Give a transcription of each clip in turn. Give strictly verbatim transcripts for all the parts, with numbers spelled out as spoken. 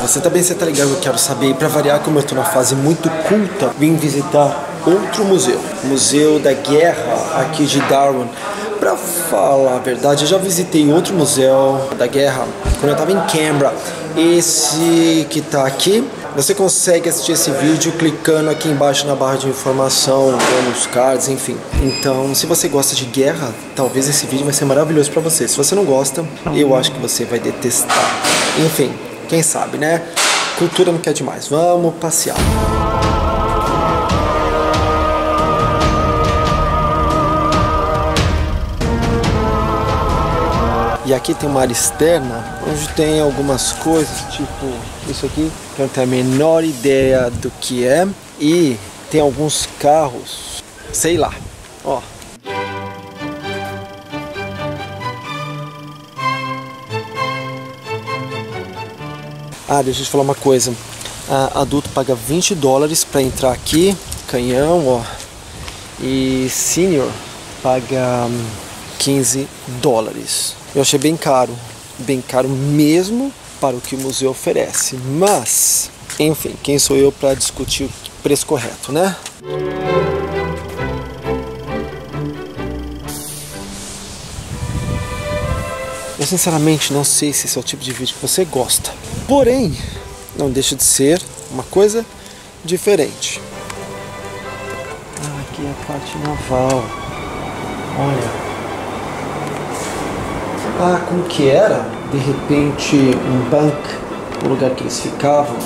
você também você tá ligado que eu quero saber. E pra variar, como eu tô na fase muito culta, vim visitar outro museu. Museu da Guerra, aqui de Darwin. Pra falar a verdade, eu já visitei outro museu da guerra quando eu tava em Canberra. Esse que tá aqui, você consegue assistir esse vídeo clicando aqui embaixo na barra de informação, ou nos cards, enfim. Então, se você gosta de guerra, talvez esse vídeo vai ser maravilhoso pra você. Se você não gosta, eu acho que você vai detestar. Enfim, quem sabe, né? Cultura não quer demais. Vamos passear. E aqui tem uma área externa, onde tem algumas coisas, tipo isso aqui, que eu não tenho a menor ideia do que é. E tem alguns carros, sei lá, ó. Ah, deixa eu te falar uma coisa. A adulto paga vinte dólares para entrar aqui, canhão, ó. E senior paga quinze dólares. Eu achei bem caro, bem caro mesmo para o que o museu oferece. Mas, enfim, quem sou eu para discutir o preço correto, né? Eu sinceramente não sei se esse é o tipo de vídeo que você gosta. Porém, não deixa de ser uma coisa diferente. Ah, aqui é a parte naval. Olha. Ah, como que era? De repente, um banco, o lugar que eles ficavam.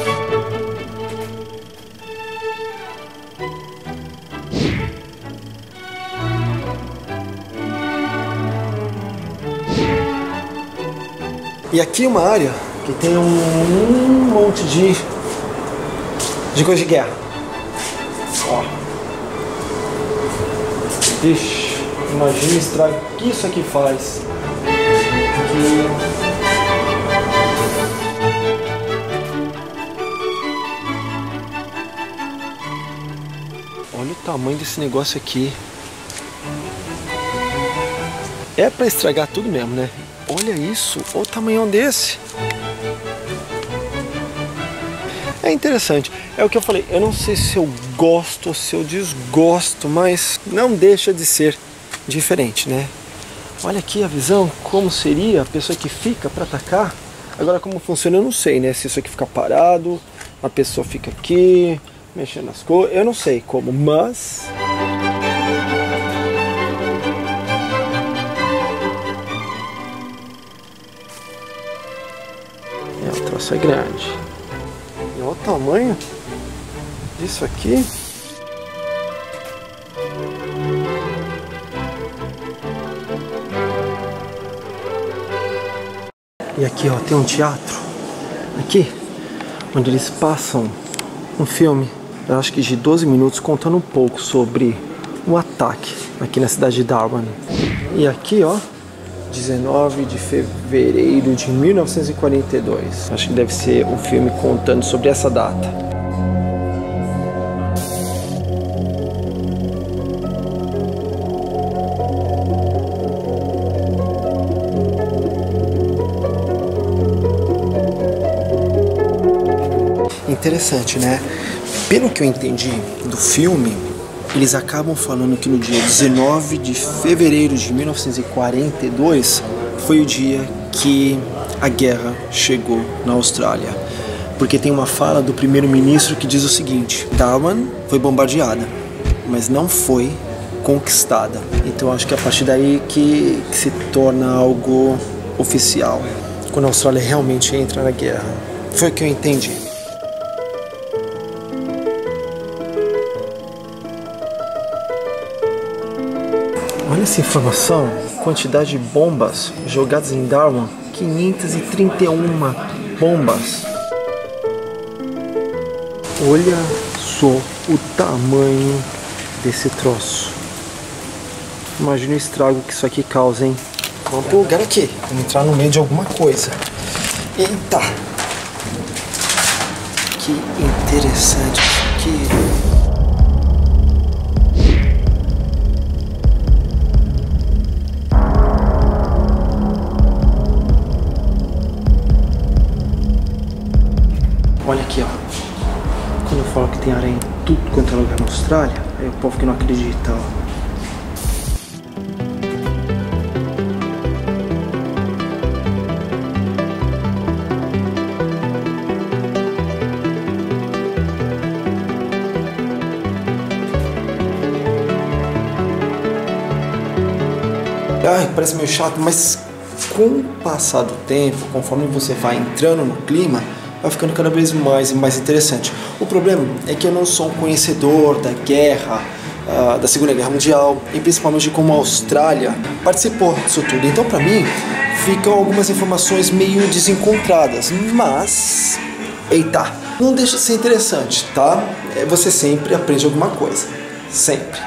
E aqui uma área que tem um, um monte de, de coisa de guerra. Ó. Ixi, imagina o estrago que isso aqui faz. Olha o tamanho desse negócio aqui. É pra estragar tudo mesmo, né? Olha isso, olha o tamanhão desse. É interessante, é o que eu falei, eu não sei se eu gosto ou se eu desgosto, mas não deixa de ser diferente, né? Olha aqui a visão, como seria a pessoa que fica para atacar. Agora como funciona eu não sei, né? Se isso aqui fica parado, a pessoa fica aqui, mexendo nas coisas, eu não sei como, mas... É, o troço é grande. E olha o tamanho disso aqui. E aqui, ó, tem um teatro aqui, onde eles passam um filme, eu acho que de doze minutos, contando um pouco sobre um ataque aqui na cidade de Darwin. E aqui, ó, dezenove de fevereiro de mil novecentos e quarenta e dois. Acho que deve ser um filme contando sobre essa data. Interessante, né? Pelo que eu entendi do filme, eles acabam falando que no dia dezenove de fevereiro de mil novecentos e quarenta e dois foi o dia que a guerra chegou na Austrália. Porque tem uma fala do primeiro-ministro que diz o seguinte: Darwin foi bombardeada, mas não foi conquistada. Então acho que é a partir daí que, que se torna algo oficial, quando a Austrália realmente entra na guerra. Foi o que eu entendi. Olha essa informação, quantidade de bombas jogadas em Darwin, quinhentas e trinta e uma bombas. Olha só o tamanho desse troço. Imagina o estrago que isso aqui causa, hein? Vamos pro lugar aqui, vamos entrar no meio de alguma coisa. Eita! Que interessante isso aqui. Olha aqui, ó. Quando eu falo que tem aranha em tudo quanto é lugar na Austrália, aí o povo que não acredita, ó. Ai, parece meio chato, mas com o passar do tempo, conforme você vai entrando no clima, vai ficando cada vez mais e mais interessante. O problema é que eu não sou um conhecedor da guerra, uh, da Segunda Guerra Mundial, e principalmente de como a Austrália participou disso tudo. Então, para mim, ficam algumas informações meio desencontradas, mas... Eita, não deixa de ser interessante, tá? Você sempre aprende alguma coisa, sempre.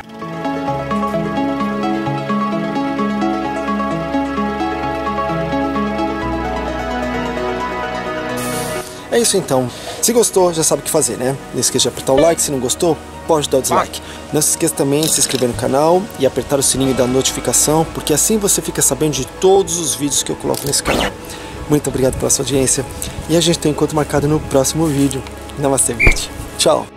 É isso então. Se gostou, já sabe o que fazer, né? Não esqueça de apertar o like. Se não gostou, pode dar o dislike. Não se esqueça também de se inscrever no canal e apertar o sininho da notificação, porque assim você fica sabendo de todos os vídeos que eu coloco nesse canal. Muito obrigado pela sua audiência e a gente tem um encontro marcado no próximo vídeo. Namastê, gente. Tchau!